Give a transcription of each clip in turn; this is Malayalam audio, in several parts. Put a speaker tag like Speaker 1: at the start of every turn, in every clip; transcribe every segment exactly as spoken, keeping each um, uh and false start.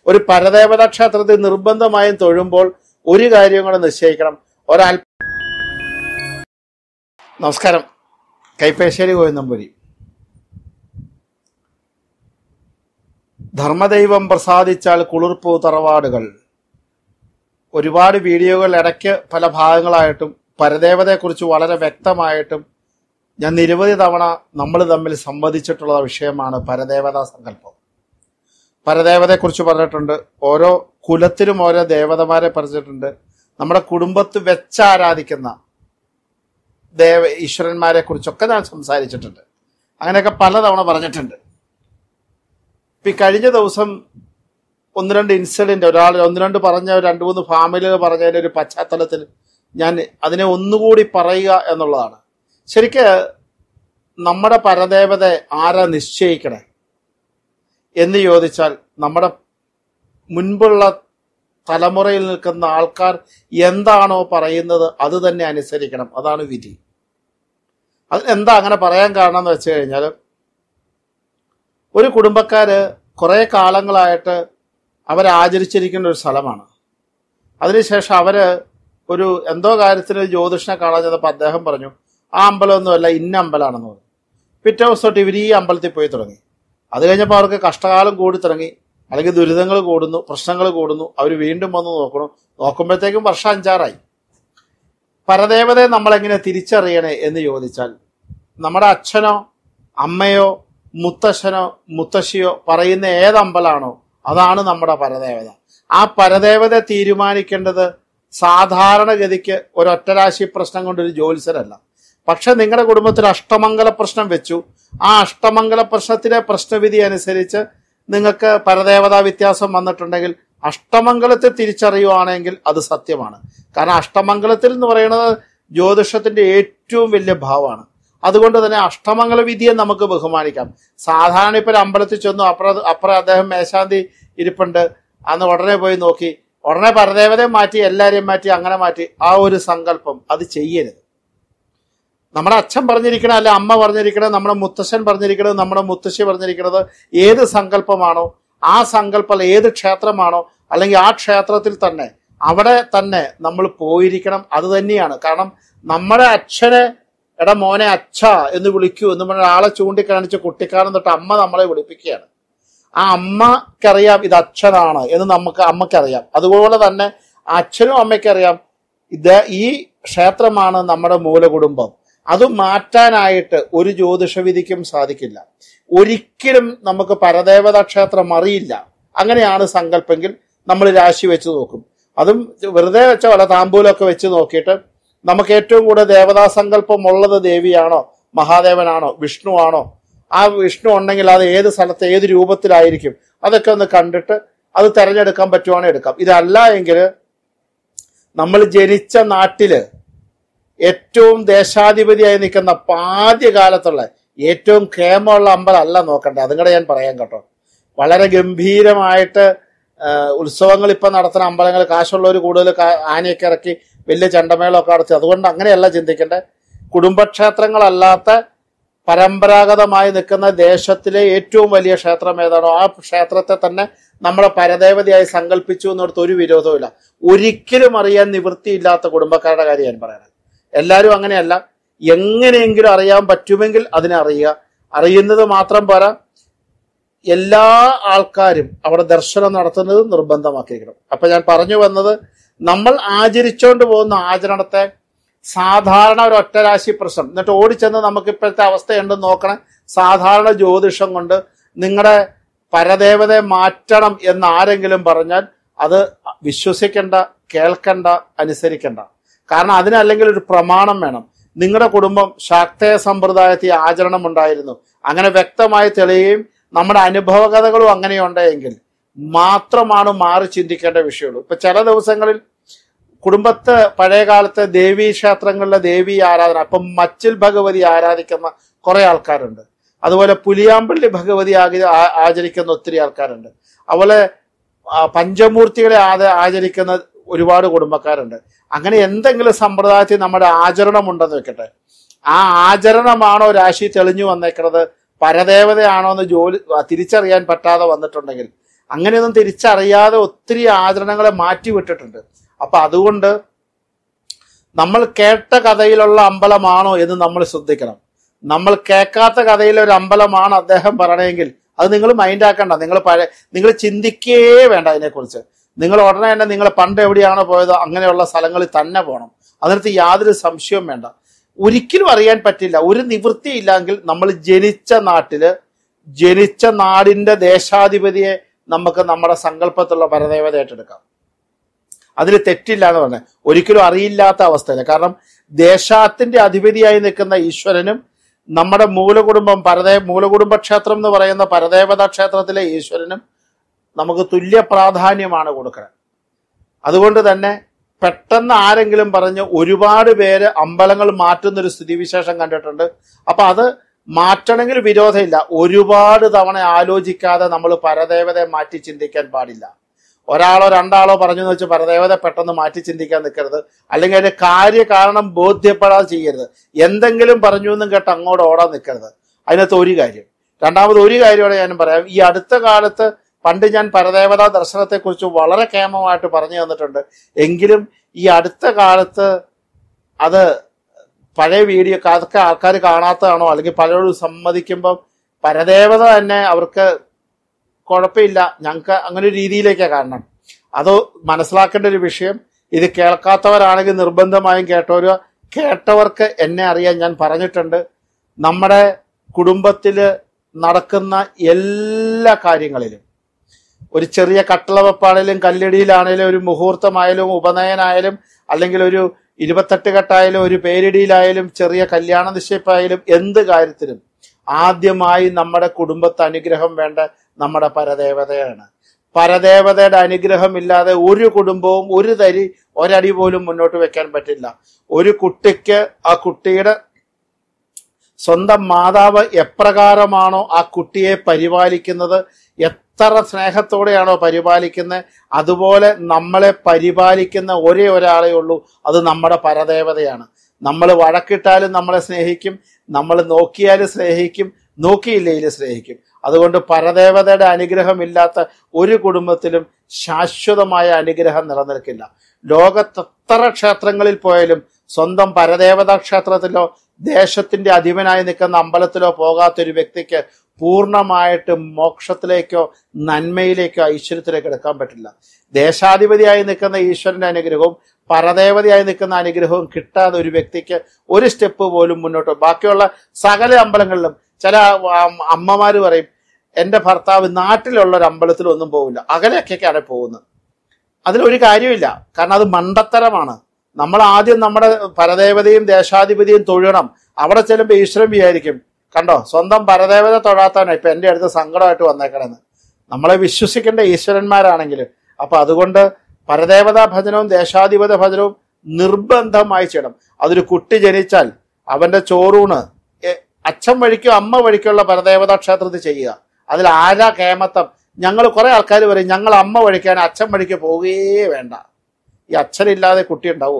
Speaker 1: ഒരു പരദേവതാ ക്ഷേത്രത്തിൽ നിർബന്ധമായും തൊഴുമ്പോൾ ഒരു കാര്യം കൂടെ നിശ്ചയിക്കണം. ഒരാൽ നമസ്കാരം, കൈപ്പേശ്ശേരി ഗോവിന്ദമ്പുരി. ധർമ്മദൈവം പ്രസാദിച്ചാൽ കുളിർപ്പൂ തറവാടുകൾ. ഒരുപാട് വീഡിയോകൾ ഇടയ്ക്ക് പല ഭാഗങ്ങളായിട്ടും പരദേവതയെക്കുറിച്ച് വളരെ വ്യക്തമായിട്ടും ഞാൻ നിരവധി തവണ നമ്മൾ തമ്മിൽ സംവദിച്ചിട്ടുള്ള വിഷയമാണ് പരദേവതാ സങ്കല്പം. പരദേവതയെക്കുറിച്ച് പറഞ്ഞിട്ടുണ്ട്. ഓരോ കുലത്തിലും ഓരോ ദേവതമാരെ പറഞ്ഞിട്ടുണ്ട്. നമ്മുടെ കുടുംബത്ത് വെച്ചാരാധിക്കുന്ന ദേവ ഈശ്വരന്മാരെ കുറിച്ചൊക്കെ ഞാൻ സംസാരിച്ചിട്ടുണ്ട്. അങ്ങനെയൊക്കെ പലതവണ പറഞ്ഞിട്ടുണ്ട്. ഇപ്പം ഈ കഴിഞ്ഞ ദിവസം ഒന്ന് രണ്ട് ഇൻസിഡന്റ് ഒരാൾ ഒന്ന് രണ്ട് പറഞ്ഞ രണ്ട് മൂന്ന് ഫാമിലികൾ പറഞ്ഞതിൻ്റെ ഒരു പശ്ചാത്തലത്തിൽ ഞാൻ അതിനെ ഒന്നുകൂടി പറയുക എന്നുള്ളതാണ്. ശരിക്ക് നമ്മുടെ പരദേവത ആരാ നിശ്ചയിക്കണേ എന്ന് ചോദിച്ചാൽ നമ്മുടെ മുൻപുള്ള തലമുറയിൽ നിൽക്കുന്ന ആൾക്കാർ എന്താണോ പറയുന്നത് അത് തന്നെ അനുസരിക്കണം. അതാണ് വിധി. അതിനെന്താ അങ്ങനെ പറയാൻ കാരണം എന്ന് വെച്ച് കഴിഞ്ഞാൽ, ഒരു കുടുംബക്കാര് കുറെ കാലങ്ങളായിട്ട് അവരാചരിച്ചിരിക്കുന്ന ഒരു സ്ഥലമാണ്. അതിനുശേഷം അവര് ഒരു എന്തോ കാര്യത്തിന് ജ്യോതിഷനെ കാണാൻ ചെന്നപ്പോൾ അദ്ദേഹം പറഞ്ഞു ആ അമ്പലമൊന്നുമല്ല, ഇന്ന അമ്പലമാണെന്ന് പറഞ്ഞു. പിറ്റേ ദിവസം തൊട്ട് ഇവർ ഈ അമ്പലത്തിൽ പോയി തുടങ്ങി. അത് കഴിഞ്ഞപ്പോൾ അവർക്ക് കഷ്ടകാലം കൂടി തുടങ്ങി, അല്ലെങ്കിൽ ദുരിതങ്ങൾ കൂടുന്നു, പ്രശ്നങ്ങൾ കൂടുന്നു. അവർ വീണ്ടും വന്ന് നോക്കണം. നോക്കുമ്പോഴത്തേക്കും വർഷം അഞ്ചാറായി. പരദേവതയെ നമ്മളെങ്ങനെ തിരിച്ചറിയണേ എന്ന് ചോദിച്ചാൽ, നമ്മുടെ അച്ഛനോ അമ്മയോ മുത്തശ്ശനോ മുത്തശ്ശിയോ പറയുന്ന ഏത് അമ്പലമാണോ അതാണ് നമ്മുടെ പരദേവത. ആ പരദേവതയെ തീരുമാനിക്കേണ്ടത് സാധാരണഗതിക്ക് ഒരൊറ്റരാശി പ്രശ്നം കൊണ്ടൊരു ജ്യോത്സ്യരല്ല. പക്ഷെ നിങ്ങളുടെ കുടുംബത്തിൽ അഷ്ടമംഗല പ്രശ്നം വെച്ചു. ആ അഷ്ടമംഗല പ്രശ്നത്തിലെ പ്രശ്നവിധി അനുസരിച്ച് നിങ്ങൾക്ക് പരദേവതാ വ്യത്യാസം വന്നിട്ടുണ്ടെങ്കിൽ അഷ്ടമംഗലത്തെ തിരിച്ചറിയുവാണെങ്കിൽ അത് സത്യമാണ്. കാരണം അഷ്ടമംഗലത്തിൽ എന്ന് പറയുന്നത് ജ്യോതിഷത്തിന്റെ ഏറ്റവും വലിയ ഭാവമാണ്. അതുകൊണ്ട് തന്നെ അഷ്ടമംഗല വിധിയെ നമുക്ക് ബഹുമാനിക്കാം. സാധാരണ ഇപ്പൊ ഒരു അമ്പലത്തിൽ ചെന്നു, അപ്പുറം അപ്പുറം അദ്ദേഹം മേശാന്തി ഇരിപ്പുണ്ട്, അന്ന് ഉടനെ പോയി നോക്കി, ഉടനെ പരദേവതയെ മാറ്റി എല്ലാരെയും മാറ്റി അങ്ങനെ മാറ്റി ആ ഒരു സങ്കല്പം അത് ചെയ്യരുത്. നമ്മുടെ അച്ഛൻ പറഞ്ഞിരിക്കണത്, അല്ലെ അമ്മ പറഞ്ഞിരിക്കണത്, നമ്മുടെ മുത്തശ്ശൻ പറഞ്ഞിരിക്കണത്, നമ്മുടെ മുത്തശ്ശി പറഞ്ഞിരിക്കുന്നത് ഏത് സങ്കല്പമാണോ ആ സങ്കല്പം, ഏത് ക്ഷേത്രമാണോ അല്ലെങ്കിൽ ആ ക്ഷേത്രത്തിൽ തന്നെ അവിടെ തന്നെ നമ്മൾ പോയിരിക്കണം. അത് തന്നെയാണ്. കാരണം നമ്മുടെ അച്ഛനെ എടാ മോനെ അച്ഛ എന്ന് വിളിക്കൂ എന്ന് പറഞ്ഞ ആളെ ചൂണ്ടിക്കാണിച്ച് കുട്ടിക്കാലം തൊട്ട് അമ്മ നമ്മളെ വിളിപ്പിക്കുകയാണ്. ആ അമ്മക്കറിയാം ഇത് അച്ഛനാണ് എന്ന് നമുക്ക് അമ്മക്കറിയാം. അതുപോലെ തന്നെ അച്ഛനും അമ്മയ്ക്കറിയാം ഇത് ഈ ക്ഷേത്രമാണ് നമ്മുടെ മൂലകുടുംബം. അത് മാറ്റാനായിട്ട് ഒരു ജ്യോതിഷവിധിക്കും സാധിക്കില്ല. ഒരിക്കലും നമുക്ക് പരദേവതാ ക്ഷേത്രം അറിയില്ല. അങ്ങനെയാണ് സങ്കല്പെങ്കിൽ നമ്മൾ രാശി വെച്ച് നോക്കും. അതും വെറുതെ വെച്ച വല്ല താമ്പൂലൊക്കെ വെച്ച് നോക്കിയിട്ട് നമുക്ക് ഏറ്റവും കൂടുതൽ ദേവതാ സങ്കല്പം ഉള്ളത് ദേവിയാണോ മഹാദേവനാണോ വിഷ്ണു ആണോ, ആ വിഷ്ണു ഉണ്ടെങ്കിൽ അത് ഏത് സ്ഥലത്ത് ഏത് രൂപത്തിലായിരിക്കും അതൊക്കെ ഒന്ന് കണ്ടിട്ട് അത് തിരഞ്ഞെടുക്കാൻ പറ്റുവാണെങ്കിൽ എടുക്കാം. ഇതല്ല എങ്കിൽ നമ്മൾ ജനിച്ച നാട്ടില് ഏറ്റവും ദേശാധിപതിയായി നിൽക്കുന്ന ആദ്യകാലത്തുള്ള ഏറ്റവും ക്ഷേമമുള്ള അമ്പലം അല്ല നോക്കണ്ടേ. അതും കൂടെ ഞാൻ പറയാം കേട്ടോ. വളരെ ഗംഭീരമായിട്ട് ഉത്സവങ്ങൾ ഇപ്പം നടത്തുന്ന അമ്പലങ്ങൾ കാശുള്ളവർ കൂടുതൽ ആനയൊക്കെ ഇറക്കി വലിയ ചണ്ടമേളമൊക്കെ നടത്തി. അതുകൊണ്ട് അങ്ങനെയല്ല ചിന്തിക്കേണ്ടത്. കുടുംബക്ഷേത്രങ്ങളല്ലാത്ത പരമ്പരാഗതമായി നിൽക്കുന്ന ദേശത്തിലെ ഏറ്റവും വലിയ ക്ഷേത്രം ഏതാണോ ആ ക്ഷേത്രത്തെ തന്നെ നമ്മളെ പരദേവതയായി സങ്കല്പിച്ചു എന്നിടത്ത് ഒരു വിരോധവുമില്ല. ഒരിക്കലും അറിയാൻ നിവൃത്തിയില്ലാത്ത കുടുംബക്കാരുടെ കാര്യം ഞാൻ പറയണത്. എല്ലാവരും അങ്ങനെയല്ല. എങ്ങനെയെങ്കിലും അറിയാൻ പറ്റുമെങ്കിൽ അതിനെ അറിയുക. അറിയുന്നത് മാത്രം പോരാ, എല്ലാ ആൾക്കാരും അവിടെ ദർശനം നടത്തുന്നത് നിർബന്ധമാക്കിയിരിക്കണം. അപ്പൊ ഞാൻ പറഞ്ഞു വന്നത്, നമ്മൾ ആചരിച്ചുകൊണ്ട് പോകുന്ന ആചരണത്തെ സാധാരണ ഒരു ഒറ്റരാശി പ്രശ്നം എന്നിട്ട് ഓടിച്ചെന്ന് നമുക്ക് ഇപ്പോഴത്തെ അവസ്ഥയുണ്ടെന്ന് നോക്കണേ. സാധാരണ ജ്യോതിഷം കൊണ്ട് നിങ്ങളുടെ പരദേവതയെ മാറ്റണം എന്ന് ആരെങ്കിലും പറഞ്ഞാൽ അത് വിശ്വസിക്കേണ്ട, കേൾക്കണ്ട, അനുസരിക്കണ്ട. കാരണം അതിനല്ലെങ്കിൽ ഒരു പ്രമാണം വേണം. നിങ്ങളുടെ കുടുംബം ശാക്തേയ സമ്പ്രദായത്തിൽ ആചരണം ഉണ്ടായിരുന്നു, അങ്ങനെ വ്യക്തമായി തെളിയുകയും നമ്മുടെ അനുഭവകഥകളും അങ്ങനെയുണ്ടെങ്കിൽ മാത്രമാണ് മാറി ചിന്തിക്കേണ്ട വിഷയമുള്ളൂ. ഇപ്പൊ ചില ദിവസങ്ങളിൽ കുടുംബത്ത് പഴയ കാലത്തെ ദേവീ ക്ഷേത്രങ്ങളിലെ ദേവീ ആരാധന, അപ്പം മച്ചിൽ ഭഗവതി ആരാധിക്കുന്ന കുറെ ആൾക്കാരുണ്ട്. അതുപോലെ പുലിയാമ്പള്ളി ഭഗവതി ആചരിക്കുന്ന ഒത്തിരി ആൾക്കാരുണ്ട്. അതുപോലെ പഞ്ചമൂർത്തികളെ ആചരിക്കുന്ന ഒരുപാട് കുടുംബക്കാരുണ്ട്. അങ്ങനെ എന്തെങ്കിലും സമ്പ്രദായത്തിൽ നമ്മുടെ ആചരണം ഉണ്ടെന്ന് വെക്കട്ടെ, ആ ആചരണമാണോ രാശി തെളിഞ്ഞു വന്നേക്കുന്നത്, പരദേവതയാണോ എന്ന് ജോലി തിരിച്ചറിയാൻ പറ്റാതെ വന്നിട്ടുണ്ടെങ്കിൽ അങ്ങനെയൊന്നും തിരിച്ചറിയാതെ ഒത്തിരി ആചരണങ്ങളെ മാറ്റിവിട്ടിട്ടുണ്ട്. അപ്പൊ അതുകൊണ്ട് നമ്മൾ കേട്ട കഥയിലുള്ള അമ്പലമാണോ എന്ന് നമ്മൾ ശ്രദ്ധിക്കണം. നമ്മൾ കേൾക്കാത്ത കഥയിലെ ഒരു അമ്പലമാണ് അദ്ദേഹം പറയണമെങ്കിൽ അത് നിങ്ങൾ മൈൻഡ് ആക്കണ്ട. നിങ്ങൾ പഴയ നിങ്ങൾ ചിന്തിക്കേ വേണ്ട അതിനെക്കുറിച്ച്. നിങ്ങൾ ഉടനെ തന്നെ നിങ്ങൾ പണ്ട് എവിടെയാണോ പോയത് അങ്ങനെയുള്ള സ്ഥലങ്ങളിൽ തന്നെ പോകണം. അതിനകത്ത് യാതൊരു സംശയവും വേണ്ട. ഒരിക്കലും അറിയാൻ പറ്റില്ല. ഒരു നിവൃത്തിയില്ലെങ്കിൽ നമ്മൾ ജനിച്ച നാട്ടില് ജനിച്ച നാടിന്റെ ദേശാധിപതിയെ നമുക്ക് നമ്മുടെ സങ്കല്പത്തിലുള്ള പരദേവത ഏറ്റെടുക്കാം. അതിൽ തെറ്റില്ല എന്ന് പറഞ്ഞാൽ ഒരിക്കലും അറിയില്ലാത്ത അവസ്ഥയില്ല. കാരണം ദേശത്തിന്റെ അധിപതിയായി നിൽക്കുന്ന ഈശ്വരനും നമ്മുടെ മൂലകുടുംബം പരദേ മൂലകുടുംബ ക്ഷേത്രം എന്ന് പറയുന്ന പരദേവതാ ക്ഷേത്രത്തിലെ ഈശ്വരനും നമുക്ക് തുല്യ പ്രാധാന്യമാണ് കൊടുക്കുന്നത്. അതുകൊണ്ട് തന്നെ പെട്ടെന്ന് ആരെങ്കിലും പറഞ്ഞ് ഒരുപാട് പേര് അമ്പലങ്ങൾ മാറ്റുന്നൊരു സ്ഥിതിവിശേഷം കണ്ടിട്ടുണ്ട്. അപ്പൊ അത് മാറ്റണമെങ്കിൽ വിരോധമില്ല. ഒരുപാട് തവണ ആലോചിക്കാതെ നമ്മൾ പരദേവതയെ മാറ്റി ചിന്തിക്കാൻ പാടില്ല. ഒരാളോ രണ്ടാളോ പറഞ്ഞു എന്ന് വെച്ച് പരദേവതയെ പെട്ടെന്ന് മാറ്റി ചിന്തിക്കാൻ നിൽക്കരുത്. അല്ലെങ്കിൽ അതിന്റെ കാര്യകാരണം ബോധ്യപ്പെടാതെ ചെയ്യരുത്. എന്തെങ്കിലും പറഞ്ഞു എന്നും കേട്ട് അങ്ങോട്ട് ഓടാൻ നിൽക്കരുത്. അതിനകത്ത് ഒരു കാര്യം. രണ്ടാമത് ഒരു കാര്യമാണ് ഞാൻ പറയാം. ഈ അടുത്ത കാലത്ത് പണ്ട് ഞാൻ പരദേവതാ ദർശനത്തെക്കുറിച്ച് വളരെ കേമമായിട്ട് പറഞ്ഞു തന്നിട്ടുണ്ട്. എങ്കിലും ഈ അടുത്ത കാലത്ത് അത് പഴയ വീഡിയോ അതൊക്കെ ആൾക്കാർ കാണാത്തതാണോ അല്ലെങ്കിൽ പലരോട് സമ്മതിക്കുമ്പം പരദേവത തന്നെ അവർക്ക് കുഴപ്പമില്ല, ഞങ്ങൾക്ക് അങ്ങനെ ഒരു രീതിയിലേക്കാണ്. കാരണം അത് മനസ്സിലാക്കേണ്ട ഒരു വിഷയം. ഇത് കേൾക്കാത്തവരാണെങ്കിൽ നിർബന്ധമായും കേട്ടവരോ കേട്ടവർക്ക് എന്നെ അറിയാൻ ഞാൻ പറഞ്ഞിട്ടുണ്ട്. നമ്മുടെ കുടുംബത്തിൽ നടക്കുന്ന എല്ലാ കാര്യങ്ങളിലും ഒരു ചെറിയ കട്ടളവെപ്പാണേലും കല്ലിടിയിലാണേലും ഒരു മുഹൂർത്തമായാലും ഉപനയനായാലും അല്ലെങ്കിൽ ഒരു ഇരുപത്തെട്ട് കെട്ടായാലും ഒരു പേരിടിയിലായാലും ചെറിയ കല്യാണ നിശ്ചയിപ്പായാലും എന്ത് കാര്യത്തിലും ആദ്യമായി നമ്മുടെ കുടുംബത്തെ അനുഗ്രഹം വേണ്ട നമ്മുടെ പരദേവതയാണ്. പരദേവതയുടെ അനുഗ്രഹം ഇല്ലാതെ ഒരു കുടുംബവും ഒരു തരി ഒരടി പോലും മുന്നോട്ട് വെക്കാൻ പറ്റില്ല. ഒരു കുട്ടിക്ക് ആ കുട്ടിയുടെ സ്വന്തം മാതാവ് എപ്രകാരമാണോ ആ കുട്ടിയെ പരിപാലിക്കുന്നത്, എത്ര സ്നേഹത്തോടെയാണോ പരിപാലിക്കുന്നത്, അതുപോലെ നമ്മളെ പരിപാലിക്കുന്ന ഒരേ ഒരാളേ ഉള്ളൂ, അത് നമ്മുടെ പരദേവതയാണ്. നമ്മൾ വഴക്കിട്ടാലും നമ്മളെ സ്നേഹിക്കും, നമ്മൾ നോക്കിയാലും സ്നേഹിക്കും, നോക്കിയില്ലെങ്കിലും സ്നേഹിക്കും. അതുകൊണ്ട് പരദേവതയുടെ അനുഗ്രഹം ഇല്ലാത്ത ഒരു കുടുംബത്തിലും ശാശ്വതമായ അനുഗ്രഹം നിലനിൽക്കില്ല. ലോകത്തെത്ര ക്ഷേത്രങ്ങളിൽ പോയാലും സ്വന്തം പരദേവതാ ക്ഷേത്രത്തിലോ ദേശത്തിന്റെ അധിപനായി നിൽക്കുന്ന അമ്പലത്തിലോ പോകാത്തൊരു വ്യക്തിക്ക് പൂർണ്ണമായിട്ട് മോക്ഷത്തിലേക്കോ നന്മയിലേക്കോ ഐശ്വര്യത്തിലേക്കോ എടുക്കാൻ പറ്റില്ല. ദേശാധിപതിയായി നിൽക്കുന്ന ഈശ്വരന്റെ അനുഗ്രഹവും പരദേവതയായി നിൽക്കുന്ന അനുഗ്രഹവും കിട്ടാതെ ഒരു വ്യക്തിക്ക് ഒരു സ്റ്റെപ്പ് പോലും മുന്നോട്ട്. ബാക്കിയുള്ള സകല അമ്പലങ്ങളിലും ചില അമ്മമാര് പറയും, എന്റെ ഭർത്താവ് നാട്ടിലുള്ള ഒരു അമ്പലത്തിലൊന്നും പോകില്ല, അകലെയൊക്കെയാണ് പോകുന്നത്. അതിലൊരു കാര്യമില്ല. കാരണം അത് മണ്ടത്തരമാണ്. നമ്മൾ ആദ്യം നമ്മുടെ പരദേവതയും ദേശാധിപതിയും തൊഴണം. അവിടെ ചെല്ലുമ്പോൾ ഈശ്വരൻ വിചാരിക്കും, കണ്ടോ സ്വന്തം പരദേവത തൊഴാത്തവനാണ് ഇപ്പൊ എന്റെ അടുത്ത് സങ്കടമായിട്ട് വന്നേക്കണെന്ന്. നമ്മളെ വിശ്വസിക്കേണ്ട ഈശ്വരന്മാരാണെങ്കിൽ. അപ്പൊ അതുകൊണ്ട് പരദേവതാ ഭജനവും ദേശാധിപത ഭജനവും നിർബന്ധമായി ചെയ്യണം. അതൊരു കുട്ടി ജനിച്ചാൽ അവന്റെ ചോറൂണ് അച്ഛൻ വഴിക്കോ അമ്മ വഴിക്കുള്ള പരദേവതാ ക്ഷേത്രത്തിൽ ചെയ്യുക. അതിൽ ആരാ കേമത്തം? ഞങ്ങൾ കുറെ ആൾക്കാർ പറയും ഞങ്ങൾ അമ്മ വഴിക്കാൻ അച്ഛൻ വഴിക്ക് പോവുകയേ വേണ്ട. ഈ അച്ഛനില്ലാതെ കുട്ടി ഉണ്ടാവോ?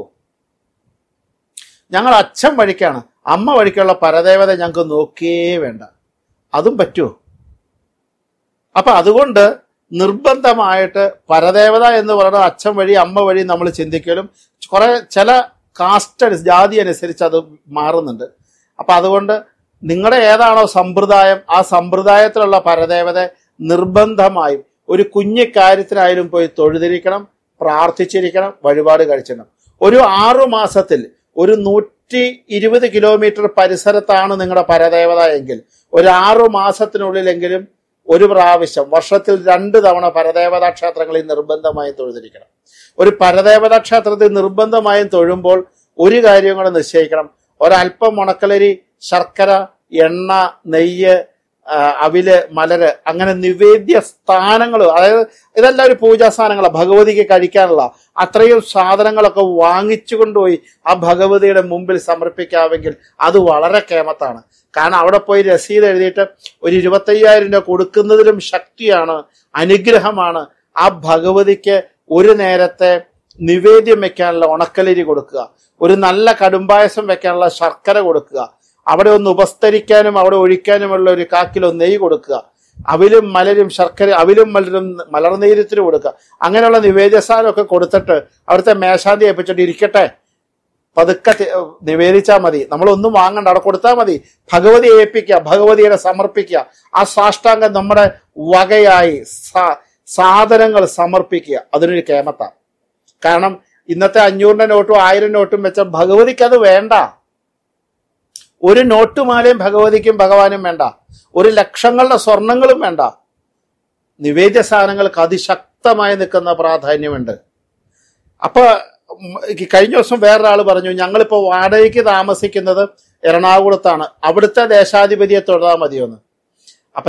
Speaker 1: ഞങ്ങൾ അച്ഛൻ വഴിക്കാണ്, അമ്മ വഴിക്കുള്ള പരദേവത ഞങ്ങൾക്ക് നോക്കിയേ വേണ്ട. അതും പറ്റുമോ? അപ്പൊ അതുകൊണ്ട് നിർബന്ധമായിട്ട് പരദേവത എന്ന് പറയുന്നത് അച്ഛൻ വഴി അമ്മ വഴി നമ്മൾ ചിന്തിക്കലും കുറെ ചില കാസ്റ്റ് ജാതി അനുസരിച്ച് അത് മാറുന്നുണ്ട്. അപ്പൊ അതുകൊണ്ട് നിങ്ങളുടെ ഏതാണോ സമ്പ്രദായം ആ സമ്പ്രദായത്തിലുള്ള പരദേവത നിർബന്ധമായും ഒരു കുഞ്ഞു കാര്യത്തിനായാലും പോയി തൊഴുതിരിക്കണം, പ്രാർത്ഥിച്ചിരിക്കണം, വഴിപാട് കഴിച്ചിരണം. ഒരു ആറു മാസത്തിൽ ഒരു നൂറ്റി ഇരുപത് കിലോമീറ്റർ പരിസരത്താണ് നിങ്ങളുടെ പരദേവത എങ്കിൽ ഒരു ആറു മാസത്തിനുള്ളിലെങ്കിലും ഒരു പ്രാവശ്യം വർഷത്തിൽ രണ്ട് തവണ പരദേവതാ ക്ഷേത്രങ്ങളിൽ നിർബന്ധമായും തൊഴുതിരിക്കണം. ഒരു പരദേവതാ ക്ഷേത്രത്തിൽ നിർബന്ധമായും തൊഴുമ്പോൾ ഒരു കാര്യം കൂടെ നിശ്ചയിക്കണം. ഒരല്പം ഉണക്കലരി, ശർക്കര, എണ്ണ, നെയ്യ്, അവില്, മലര്, അങ്ങനെ നിവേദ്യ സ്ഥാനങ്ങൾ, അതായത് ഇതെല്ലാം ഒരു പൂജാ സ്ഥാനങ്ങളാണ് ഭഗവതിക്ക് കഴിക്കാനുള്ള. അത്രയും സാധനങ്ങളൊക്കെ വാങ്ങിച്ചു കൊണ്ടുപോയി ആ ഭഗവതിയുടെ മുമ്പിൽ സമർപ്പിക്കാമെങ്കിൽ അത് വളരെ കേമത്താണ്. കാരണം അവിടെ പോയി രസീത് എഴുതിയിട്ട് ഒരു ഇരുപത്തയ്യായിരം രൂപ കൊടുക്കുന്നതിലും ശക്തിയാണ്, അനുഗ്രഹമാണ്. ആ ഭഗവതിക്ക് ഒരു നേരത്തെ നിവേദ്യം വെക്കാനുള്ള ഉണക്കലരി കൊടുക്കുക, ഒരു നല്ല കടുംപായസം വെക്കാനുള്ള ശർക്കര കൊടുക്കുക, അവിടെ ഒന്ന് ഉപസ്തരിക്കാനും അവിടെ ഒഴിക്കാനുമുള്ള ഒരു കാക്കിലോ നെയ്യ് കൊടുക്കുക. അവിലും മലരും ശർക്കര അവിലും മലരും മലർനീരത്തിന് കൊടുക്കുക. അങ്ങനെയുള്ള നിവേദ്യ സാധനമൊക്കെ കൊടുത്തിട്ട് അവിടുത്തെ മേശാന്തി ഏൽപ്പിച്ചിട്ട് ഇരിക്കട്ടെ, പതുക്കെ നിവേദിച്ചാൽ മതി, നമ്മളൊന്നും വാങ്ങണ്ട, അവിടെ കൊടുത്താൽ മതി. ഭഗവതി ഏൽപ്പിക്കുക, ഭഗവതിയുടെ സമർപ്പിക്കുക. ആ സാഷ്ടാംഗം നമ്മുടെ വകയായി സാധനങ്ങൾ സമർപ്പിക്കുക. അതിനൊരു കേമത്താണ്. കാരണം ഇന്നത്തെ അഞ്ഞൂറിന്റെ നോട്ടും ആയിരം നോട്ടും വെച്ചാൽ ഭഗവതിക്ക് അത് വേണ്ട. ഒരു നോട്ടുമാലയും ഭഗവതിക്കും ഭഗവാനും വേണ്ട. ഒരു ലക്ഷങ്ങളുടെ സ്വർണങ്ങളും വേണ്ട. നിവേദ്യ സാധനങ്ങൾക്ക് അതിശക്തമായി നിൽക്കുന്ന പ്രാധാന്യമുണ്ട്. അപ്പൊ കഴിഞ്ഞ ദിവസം വേറൊരാൾ പറഞ്ഞു, ഞങ്ങളിപ്പോ വാടകയ്ക്ക് താമസിക്കുന്നത് എറണാകുളത്താണ്, അവിടുത്തെ ദേശാധിപതിയെ തൊഴാൻ മതിയോന്ന്. അപ്പൊ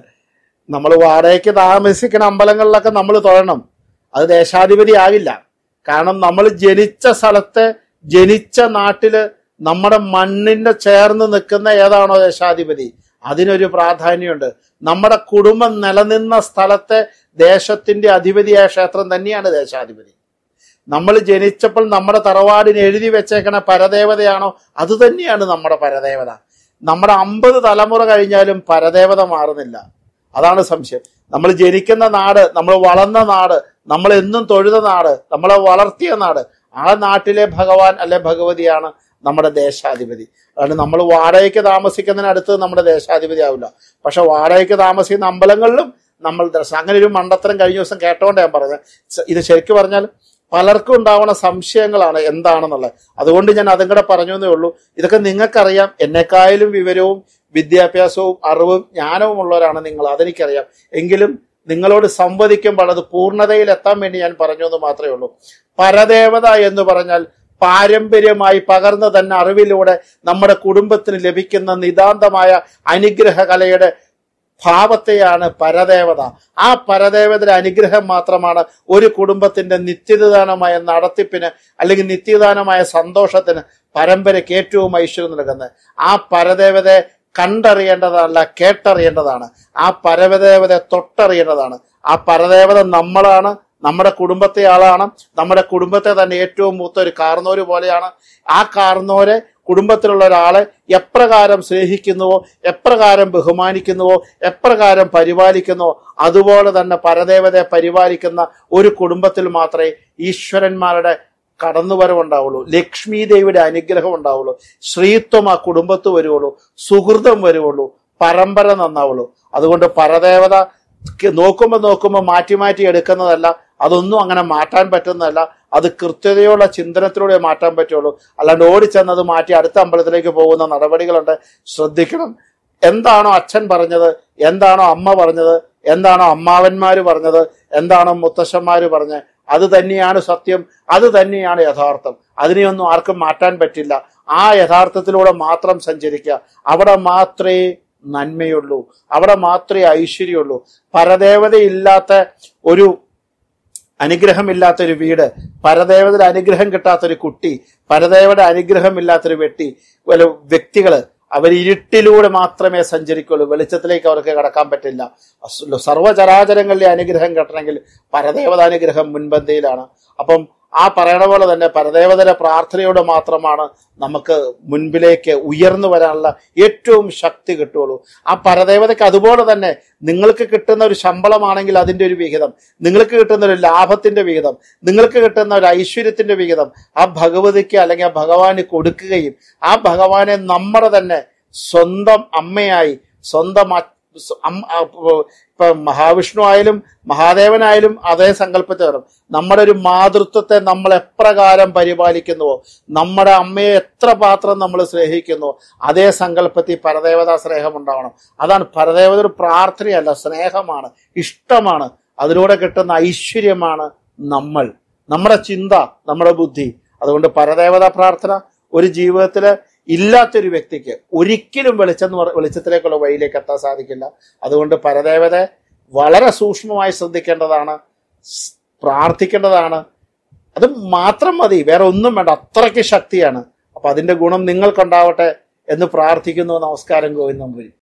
Speaker 1: നമ്മൾ വാടകയ്ക്ക് താമസിക്കുന്ന അമ്പലങ്ങളിലൊക്കെ നമ്മൾ തൊഴണം, അത് ദേശാധിപതി ആകില്ല. കാരണം നമ്മൾ ജനിച്ച സ്ഥലത്തെ ജനിച്ച നാട്ടില് നമ്മുടെ മണ്ണിന്റെ ചേർന്ന് നിൽക്കുന്ന ഏതാണോ ദേശാധിപതി, അതിനൊരു പ്രാധാന്യമുണ്ട്. നമ്മുടെ കുടുംബം നിലനിന്ന സ്ഥലത്തെ ദേശത്തിന്റെ അധിപതിയായ ക്ഷേത്രം തന്നെയാണ് ദേശാധിപതി. നമ്മൾ ജനിച്ചപ്പോൾ നമ്മുടെ തറവാടിന് എഴുതി വെച്ചേക്കണ പരദേവതയാണോ, അത് തന്നെയാണ് നമ്മുടെ പരദേവത. നമ്മുടെ അമ്പത് തലമുറ കഴിഞ്ഞാലും പരദേവത മാറുന്നില്ല. അതാണ് സംശയം. നമ്മൾ ജനിക്കുന്ന നാട്, നമ്മൾ വളർന്ന നാട്, നമ്മൾ എന്നും തൊഴുത നാട്, നമ്മളെ വളർത്തിയ നാട്, ആ നാട്ടിലെ ഭഗവാൻ അല്ലെ ഭഗവതിയാണ് നമ്മുടെ ദേശാധിപതി. അതുകൊണ്ട് നമ്മൾ വാടകയ്ക്ക് താമസിക്കുന്നതിനടുത്ത് നമ്മുടെ ദേശാധിപതി ആവില്ല. പക്ഷെ വാടകയ്ക്ക് താമസിക്കുന്ന അമ്പലങ്ങളിലും നമ്മൾ ദർശനം. അങ്ങനെ ഒരു മണ്ടത്തരം കഴിഞ്ഞ ദിവസം കേട്ടോണ്ട് ഞാൻ പറഞ്ഞത്. ഇത് ശരിക്കും പറഞ്ഞാൽ പലർക്കും ഉണ്ടാവുന്ന സംശയങ്ങളാണ് എന്താണെന്നുള്ളത്. അതുകൊണ്ട് ഞാൻ അതും കൂടെ പറഞ്ഞു എന്നേ ഉള്ളൂ. ഇതൊക്കെ നിങ്ങൾക്കറിയാം. എന്നെക്കായാലും വിവരവും വിദ്യാഭ്യാസവും അറിവും ജ്ഞാനവും ഉള്ളവരാണ് നിങ്ങൾ, അതെനിക്കറിയാം. എങ്കിലും നിങ്ങളോട് സംവദിക്കുമ്പോൾ അത് പൂർണ്ണതയിൽ എത്താൻ വേണ്ടി ഞാൻ പറഞ്ഞു എന്ന് മാത്രമേ ഉള്ളൂ. പരദേവത എന്ന് പറഞ്ഞാൽ പാരമ്പര്യമായി പകർന്നു തന്നെ അറിവിലൂടെ നമ്മുടെ കുടുംബത്തിന് ലഭിക്കുന്ന നിതാന്തമായ അനുഗ്രഹ കലയുടെ ഭാവത്തെയാണ് പരദേവത. ആ പരദേവതയുടെ അനുഗ്രഹം മാത്രമാണ് ഒരു കുടുംബത്തിന്റെ നിത്യദാനമായ നടത്തിപ്പിന് അല്ലെങ്കിൽ നിത്യദാനമായ സന്തോഷത്തിന് പരമ്പരയ്ക്ക് ഏറ്റവും ഐശ്വര്യം നൽകുന്നത്. ആ പരദേവതയെ കണ്ടറിയേണ്ടതല്ല, കേട്ടറിയേണ്ടതാണ്. ആ പരദേവതയെ തൊട്ടറിയേണ്ടതാണ്. ആ പരദേവത നമ്മളാണ്, നമ്മുടെ കുടുംബത്തെ ആളാണ്. നമ്മുടെ കുടുംബത്തെ തന്നെ ഏറ്റവും മൂത്ത ഒരു കാർന്നോര് പോലെയാണ്. ആ കാർന്നോരെ കുടുംബത്തിലുള്ള ഒരാളെ എപ്രകാരം സ്നേഹിക്കുന്നുവോ, എപ്രകാരം ബഹുമാനിക്കുന്നുവോ, എപ്രകാരം പരിപാലിക്കുന്നുവോ, അതുപോലെ തന്നെ പരദേവതയെ പരിപാലിക്കുന്ന ഒരു കുടുംബത്തിൽ മാത്രമേ ഈശ്വരന്മാരുടെ കടന്നുവരവുണ്ടാവുള്ളൂ, ലക്ഷ്മി ദേവിയുടെ അനുഗ്രഹം ഉണ്ടാവുള്ളൂ, ശ്രീത്വം ആ കുടുംബത്ത് വരുവുള്ളൂ, സുഹൃതം വരുവുള്ളൂ, പരമ്പര നന്നാവുള്ളൂ. അതുകൊണ്ട് പരദേവത നോക്കുമ്പോൾ നോക്കുമ്പോൾ മാറ്റി മാറ്റി എടുക്കുന്നതല്ല, അതൊന്നും അങ്ങനെ മാറ്റാൻ പറ്റുന്നതല്ല. അത് കൃത്യതയുള്ള ചിന്തനത്തിലൂടെ മാറ്റാൻ പറ്റുള്ളൂ. അല്ലാണ്ട് ഓടിച്ചെന്നത് മാറ്റി അടുത്ത അമ്പലത്തിലേക്ക് പോകുന്ന നടപടികളുണ്ട്. ശ്രദ്ധിക്കണം. എന്താണോ അച്ഛൻ പറഞ്ഞത്, എന്താണോ അമ്മ പറഞ്ഞത്, എന്താണോ അമ്മാവന്മാര് പറഞ്ഞത്, എന്താണോ മുത്തശ്ശന്മാര് പറഞ്ഞത്, അത് തന്നെയാണ് സത്യം, അത് തന്നെയാണ് യഥാർത്ഥം. അതിനെയൊന്നും ആർക്കും മാറ്റാൻ പറ്റില്ല. ആ യഥാർത്ഥത്തിലൂടെ മാത്രം സഞ്ചരിക്കുക. അവിടെ മാത്രമേ നന്മയുള്ളൂ, അവിടെ മാത്രമേ ഐശ്വര്യമുള്ളൂ. പരദേവതയില്ലാത്ത ഒരു അനുഗ്രഹമില്ലാത്തൊരു വീട്, പരദേവതയുടെ അനുഗ്രഹം കിട്ടാത്തൊരു കുട്ടി, പരദേവയുടെ അനുഗ്രഹമില്ലാത്തൊരു വ്യക്തി വ്യക്തികള് അവർ ഇരുട്ടിലൂടെ മാത്രമേ സഞ്ചരിക്കുള്ളൂ. വെളിച്ചത്തിലേക്ക് അവർക്ക് കടക്കാൻ പറ്റില്ല. സർവ്വചരാചരങ്ങളിലെ അനുഗ്രഹം കിട്ടണമെങ്കിൽ പരദേവതാനുഗ്രഹം മുൻപന്തിയിലാണ്. അപ്പം ആ പറയണ പോലെ തന്നെ പരദേവതയുടെ പ്രാർത്ഥനയോടെ മാത്രമാണ് നമുക്ക് മുൻപിലേക്ക് ഉയർന്നു വരാനുള്ള ഏറ്റവും ശക്തി കിട്ടുള്ളൂ. ആ പരദേവതയ്ക്ക് അതുപോലെ തന്നെ നിങ്ങൾക്ക് കിട്ടുന്ന ഒരു ശമ്പളമാണെങ്കിൽ അതിൻ്റെ ഒരു വിഹിതം, നിങ്ങൾക്ക് കിട്ടുന്ന ഒരു ലാഭത്തിന്റെ വിഹിതം, നിങ്ങൾക്ക് കിട്ടുന്ന ഒരു ഐശ്വര്യത്തിന്റെ വിഹിതം ആ ഭഗവതിക്ക് അല്ലെങ്കിൽ ആ ഭഗവാന് കൊടുക്കുകയും ആ ഭഗവാനെ നമ്മുടെ തന്നെ സ്വന്തം അമ്മയായി, സ്വന്തം ഇപ്പൊ മഹാവിഷ്ണു ആയാലും മഹാദേവനായാലും അതേ സങ്കല്പത്തിൽ വരും. നമ്മുടെ ഒരു മാതൃത്വത്തെ നമ്മൾ എപ്രകാരം പരിപാലിക്കുന്നുവോ, നമ്മുടെ അമ്മയെ എത്ര പാത്രം നമ്മൾ സ്നേഹിക്കുന്നുവോ, അതേ സങ്കല്പത്തിൽ പരദേവതാ സ്നേഹം ഉണ്ടാവണം. അതാണ് പരദേവത. ഒരു പ്രാർത്ഥനയല്ല, സ്നേഹമാണ്, ഇഷ്ടമാണ്. അതിലൂടെ കിട്ടുന്ന ഐശ്വര്യമാണ് നമ്മൾ, നമ്മുടെ ചിന്ത, നമ്മുടെ ബുദ്ധി. അതുകൊണ്ട് പരദേവതാ പ്രാർത്ഥന ഒരു ജീവിതത്തില് ഇല്ലാത്തൊരു വ്യക്തിക്ക് ഒരിക്കലും വെളിച്ചം വെളിച്ചത്തിലേക്കുള്ള വഴിയിലേക്ക് എത്താൻ സാധിക്കില്ല. അതുകൊണ്ട് പരദേവതയെ വളരെ സൂക്ഷ്മമായി ശ്രദ്ധിക്കേണ്ടതാണ്, പ്രാർത്ഥിക്കേണ്ടതാണ്. അത് മാത്രം മതി, വേറെ ഒന്നും വേണ്ട. അത്രയ്ക്ക് ശക്തിയാണ്. അപ്പൊ അതിന്റെ ഗുണം നിങ്ങൾക്കുണ്ടാവട്ടെ എന്ന് പ്രാർത്ഥിക്കുന്നു. നമസ്കാരം. ഗോവിന്ദം.